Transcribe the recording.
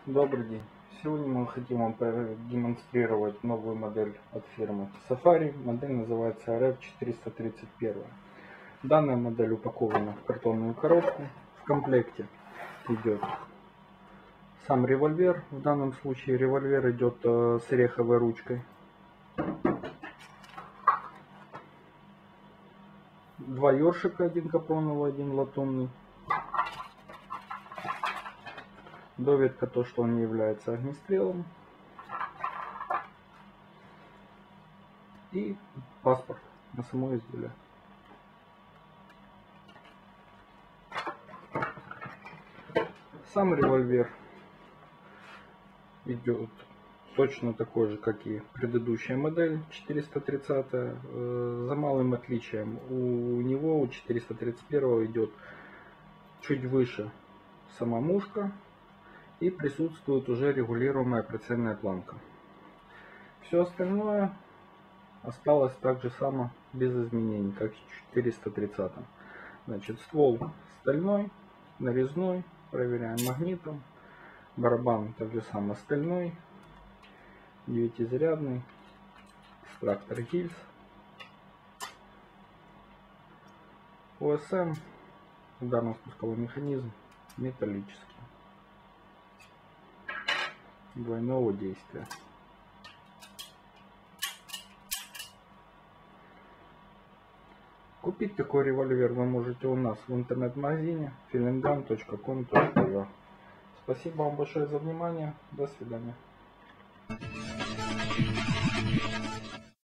Добрый день! Сегодня мы хотим вам продемонстрировать новую модель от фирмы Safari. Модель называется RF431. Данная модель упакована в картонную коробку. В комплекте идет сам револьвер. В данном случае револьвер идет с ореховой ручкой. Два ёршика, один капроновый, один латунный. Довідка, то, что он не является огнестрелом. И паспорт на само изделие. Сам револьвер идет точно такой же, как и предыдущая модель 430. За малым отличием у него, у 431 идет чуть выше сама мушка и присутствует уже регулируемая прицельная планка. Все остальное осталось так же само, без изменений, как в 430. Значит, ствол стальной, нарезной, проверяем магнитом. Барабан так же самое стальной, 9-зарядный, экстрактор гильз. ОСМ, ударно-спусковой механизм металлический, двойного действия. Купить такой револьвер вы можете у нас в интернет-магазине filingun.com.ua. Спасибо вам большое за внимание. До свидания.